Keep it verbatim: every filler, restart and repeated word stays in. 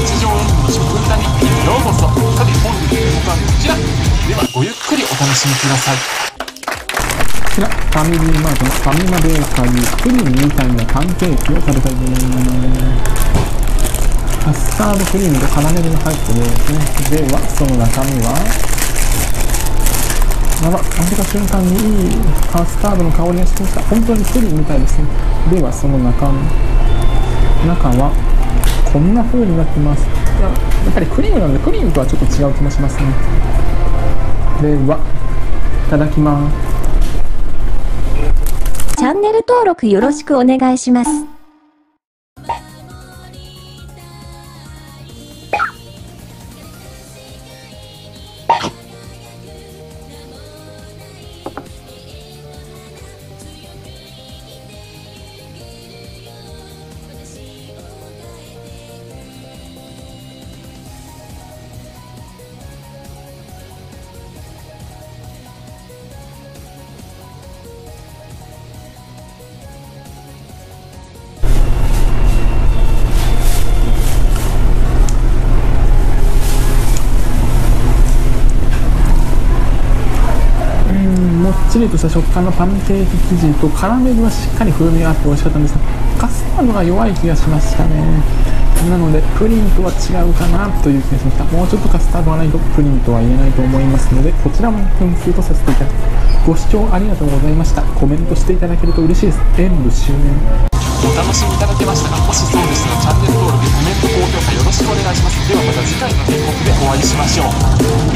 日常演舞の食歌日記へようこそ。さて本日の予告はこちら。ではごゆっくりお楽しみください。 こちらファミリーマートのファミマベーカリープリンみたいなパンケーキを食べたいと思います。カスタードクリームとカラメルが入ってるようですね。ではその中身はあら、開けた瞬間にいいカスタードの香りがしてきた。本当にプリンみたいですね。ではその中中はこんな風になってます。いや、やっぱりクリームなのでプリンとはちょっと違う気もしますね。ではいただきます。 チャンネル登録よろしくお願いします。 もっちりとした食感のパンケーキ生地とカラメルはしっかり風味があって美味しかったんですが、カスタードが弱い気がしましたね。なのでプリンとは違うかなという気がしました。もうちょっとカスタードがないとプリンとは言えないと思いますので、こちらも点数とさせていただきます。ご視聴ありがとうございました。コメントしていただけると嬉しいです。演舞終演。 お楽しみいただけましたか？もしそうでしたらチャンネル登録、コメント、高評価よろしくお願いします。ではまた次回の演目でお会いしましょう。